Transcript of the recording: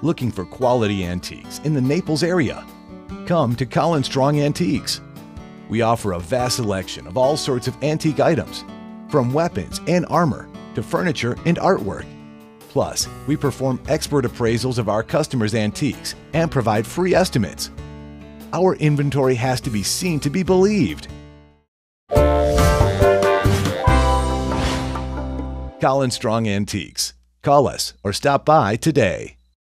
Looking for quality antiques in the Naples area? Come to Colin Strong Antiques. We offer a vast selection of all sorts of antique items, from weapons and armor to furniture and artwork. Plus, we perform expert appraisals of our customers' antiques and provide free estimates. Our inventory has to be seen to be believed. Colin Strong Antiques. Call us or stop by today.